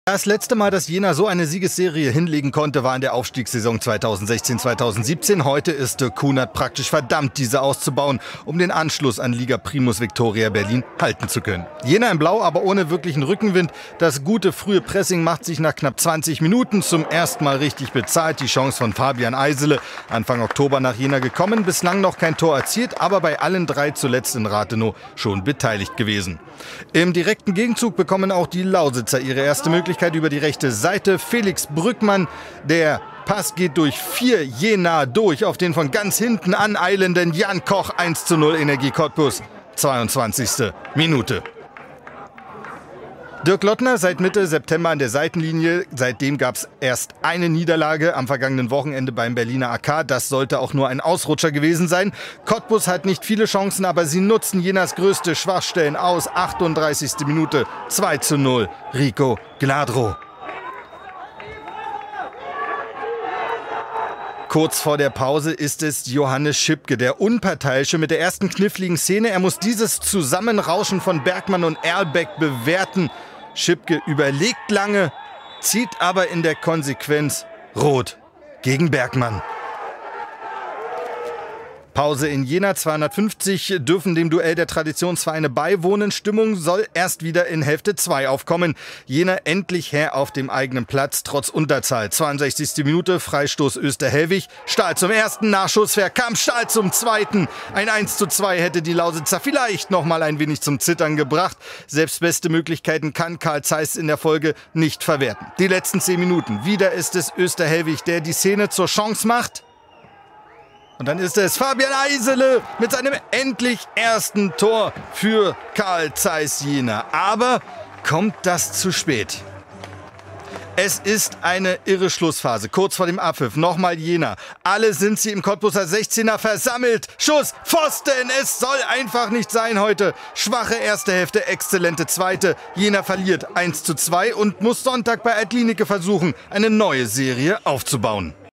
Das letzte Mal, dass Jena so eine Siegesserie hinlegen konnte, war in der Aufstiegssaison 2016/2017. Heute ist Kunert praktisch verdammt, diese auszubauen, um den Anschluss an Liga Primus Viktoria Berlin halten zu können. Jena in Blau, aber ohne wirklichen Rückenwind. Das gute frühe Pressing macht sich nach knapp 20 Minuten zum ersten Mal richtig bezahlt. Die Chance von Fabian Eisele, Anfang Oktober nach Jena gekommen, bislang noch kein Tor erzielt, aber bei allen drei zuletzt in Rathenow schon beteiligt gewesen. Im direkten Gegenzug bekommen auch die Lausitzer ihre erste Möglichkeit über die rechte Seite. Felix Brückmann, der Pass geht durch 4 Jena durch auf den von ganz hinten aneilenden Jan Koch. 1:0 Energie Cottbus, 22. Minute. Dirk Lottner seit Mitte September an der Seitenlinie. Seitdem gab es erst eine Niederlage am vergangenen Wochenende beim Berliner AK. Das sollte auch nur ein Ausrutscher gewesen sein. Cottbus hat nicht viele Chancen, aber sie nutzen Jenas größte Schwachstellen aus. 38. Minute, 2:0, Rico Gladro. Kurz vor der Pause ist es Johannes Schipke, der Unparteiische, mit der ersten kniffligen Szene. Er muss dieses Zusammenrauschen von Bergmann und Erlbeck bewerten. Schipke überlegt lange, zieht aber in der Konsequenz rot gegen Bergmann. Pause in Jena, 250 dürfen dem Duell der Traditionsvereine beiwohnen. Stimmung soll erst wieder in Hälfte 2 aufkommen. Jena endlich Herr auf dem eigenen Platz, trotz Unterzahl. 62. Minute, Freistoß Österhellwig. Stahl zum ersten, Nachschusswehr, kam Stahl zum zweiten. Ein 1:2 hätte die Lausitzer vielleicht noch mal ein wenig zum Zittern gebracht. Selbst beste Möglichkeiten kann Karl Zeiss in der Folge nicht verwerten. Die letzten 10 Minuten, wieder ist es Österhellwig, der die Szene zur Chance macht. Und dann ist es Fabian Eisele mit seinem endlich ersten Tor für Karl Zeiss Jena. Aber kommt das zu spät? Es ist eine irre Schlussphase. Kurz vor dem Abpfiff nochmal Jena. Alle sind sie im Cottbuser 16er versammelt. Schuss, Pfosten, es soll einfach nicht sein heute. Schwache erste Hälfte, exzellente zweite. Jena verliert 1:2 und muss Sonntag bei Altlinike versuchen, eine neue Serie aufzubauen.